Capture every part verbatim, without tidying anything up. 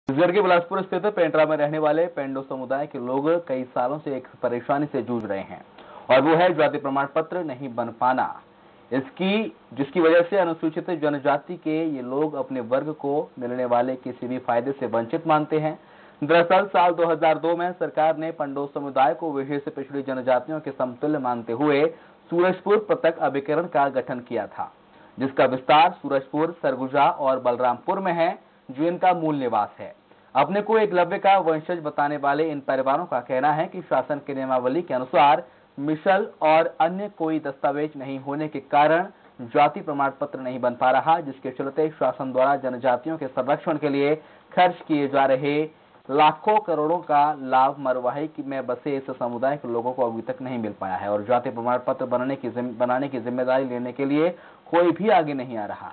छत्तीसगढ़ के बिलासपुर स्थित पेंड्रा में रहने वाले पेंडो समुदाय के लोग कई सालों से एक परेशानी से जूझ रहे हैं और वो है जाति प्रमाण पत्र नहीं बन पाना। इसकी जिसकी वजह से अनुसूचित जनजाति के ये लोग अपने वर्ग को मिलने वाले किसी भी फायदे से वंचित मानते हैं। दरअसल साल दो हज़ार दो में सरकार ने पेंडो समुदाय को विशेष पिछड़ी जनजातियों के समतुल्य मानते हुए सूरजपुर पृथक अभिकरण का गठन किया था, जिसका विस्तार सूरजपुर, सरगुजा और बलरामपुर में है, जो इनका मूल निवास है। अपने को एकलव्य का वंशज बताने वाले इन परिवारों का कहना है कि शासन के नियमावली के अनुसार मिशल और अन्य कोई दस्तावेज नहीं होने के कारण जाति प्रमाण पत्र नहीं बन पा रहा, जिसके चलते शासन द्वारा जनजातियों के संरक्षण के लिए खर्च किए जा रहे लाखों करोड़ों का लाभ मरवाही में बसे इस समुदाय के लोगों को अभी तक नहीं मिल पाया है और जाति प्रमाण पत्र बनाने की बनाने की जिम्मेदारी लेने के लिए कोई भी आगे नहीं आ रहा।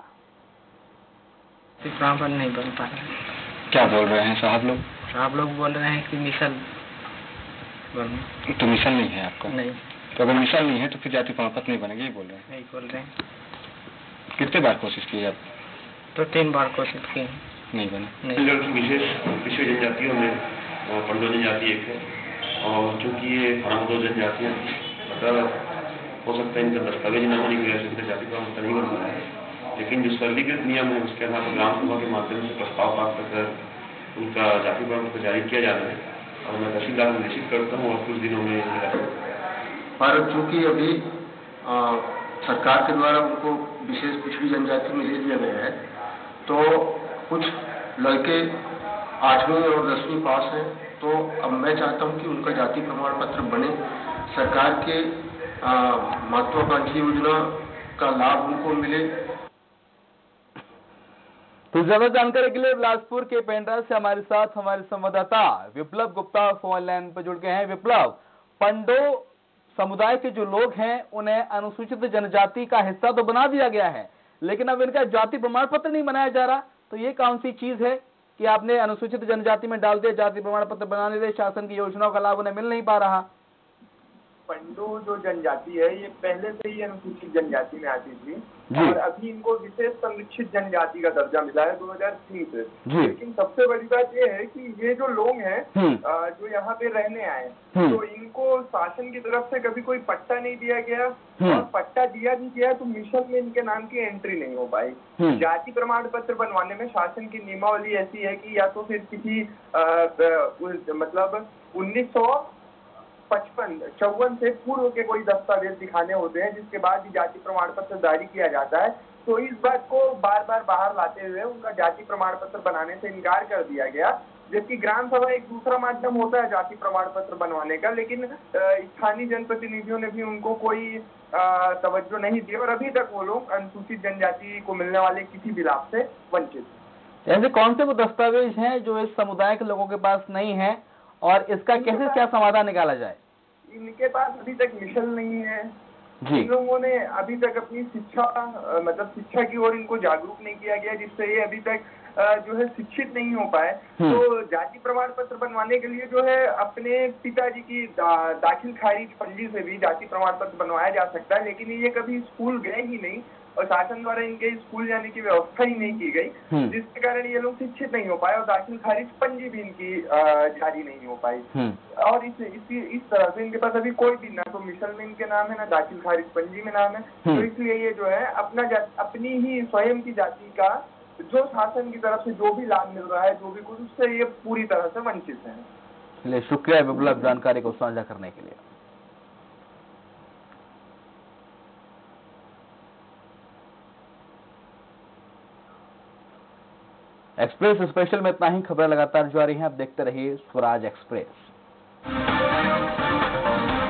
प्रमाण नहीं बन पा रहा। क्या बोल रहे हैं साहब लोग? साहब लोग बोल रहे हैं कि मिशन तो मिशन नहीं है आपका? नहीं। तो अगर मिशन नहीं है तो फिर जाति प्रमाण पत्र नहीं बनेगा, ये बोल रहे हैं? नहीं बोल रहे हैं। कितने बार कोशिश की आप? तो तीन बार कोशिश की, नहीं बना। नहीं। विशेष पिछड़ी जनजातियों में पंडो जनजाति एक है और चूंकि ये फरामदो जनजातियाँ मतलब हो सकता है इनका दस्तावेज न होने की वजह से इनका जाति प्रमाण पत्र नहीं बन पाया है, लेकिन जो सरलीकृत नियम है उसके आधार पर ग्राम सभा के माध्यम से प्रस्ताव प्राप्त कर उनका जाति प्रमाण पत्र जारी किया जाना है और मैं तहसीलदार को निश्चित करता हूँ और कुछ दिनों में। पर चूंकि अभी आ, सरकार के द्वारा उनको विशेष पिछड़ी जनजाति में ले लिया गया है, तो कुछ लड़के आठवीं और दसवीं पास हैं, तो अब मैं चाहता हूं कि उनका जाति प्रमाण पत्र बने, सरकार के महत्वाकांक्षी योजना का लाभ उनको मिले। तो ज्यादा जानकारी के लिए बिलासपुर के पेंड्रा से हमारे साथ हमारे संवाददाता विप्लव गुप्ता फोन लाइन पर जुड़ गए हैं। विप्लव, पंडो समुदाय के जो लोग हैं उन्हें अनुसूचित जनजाति का हिस्सा तो बना दिया गया है, लेकिन अब इनका जाति प्रमाण पत्र नहीं बनाया जा रहा, तो ये कौन सी चीज है कि आपने अनुसूचित जनजाति में डाल दिया, जाति प्रमाण पत्र बनाने दे, शासन की योजनाओं का लाभ उन्हें मिल नहीं पा रहा? पंडो जो जनजाति है ये पहले से ही अनुसूचित जनजाति में आती थी और अभी इनको विशेष संरक्षित जनजाति का दर्जा मिला है दो हज़ार तीन से। लेकिन सबसे बड़ी बात ये है कि ये जो लोग हैं जो यहाँ पे रहने आए, तो इनको शासन की तरफ से कभी कोई पट्टा नहीं दिया गया और पट्टा दिया भी गया तो मिशन में इनके नाम की एंट्री नहीं हो पाई। जाति प्रमाण पत्र बनवाने में शासन की नियमावली ऐसी है कि या तो फिर किसी मतलब उन्नीस सौ पचपन चौवन से पूर्व के कोई दस्तावेज दिखाने होते हैं, जिसके बाद ही जाति प्रमाण पत्र जारी किया जाता है। तो इस बात को बार बार बाहर लाते हुए उनका जाति प्रमाण पत्र बनाने से इनकार कर दिया गया, जबकि ग्राम सभा एक दूसरा माध्यम होता है जाति प्रमाण पत्र बनवाने का, लेकिन स्थानीय जनप्रतिनिधियों ने भी उनको कोई तवज्जो नहीं दी और अभी तक वो लोग अनुसूचित जनजाति को मिलने वाले किसी भी लाभ से वंचित। ऐसे कौन से वो दस्तावेज हैं जो इस समुदाय के लोगों के पास नहीं है और इसका कैसे क्या समाधान निकाला जाए? इनके पास अभी तक मिशन नहीं है जी। इन लोगों ने अभी तक अपनी शिक्षा मतलब शिक्षा की ओर इनको जागरूक नहीं किया गया, जिससे ये अभी तक जो है शिक्षित नहीं हो पाए। तो जाति प्रमाण पत्र बनवाने के लिए जो है अपने पिताजी की दा, दाखिल खारिज पंजी से भी जाति प्रमाण पत्र बनवाया जा सकता है, लेकिन ये कभी स्कूल गए ही नहीं और शासन द्वारा इनके स्कूल जाने की व्यवस्था ही नहीं की गई, जिसके कारण ये लोग शिक्षित नहीं हो पाए और दाखिल खारिज पंजी भी इनकी जारी नहीं हो पाई। और इस इसी इस तरह से इनके पास अभी कोई भी ना तो मिशन में इनके नाम है ना दाखिल खारिज पंजी में नाम है, तो इसलिए ये जो है अपना अपनी ही स्वयं की जाति का जो शासन की तरफ से जो भी लाभ मिल रहा है, जो भी कुछ, उससे ये पूरी तरह से वंचित है। चलिए, शुक्रिया विप्लव जानकारी को साझा करने के लिए। एक्सप्रेस स्पेशल में इतना ही। खबरें लगातार जारी हैं, आप देखते रहिए स्वराज एक्सप्रेस।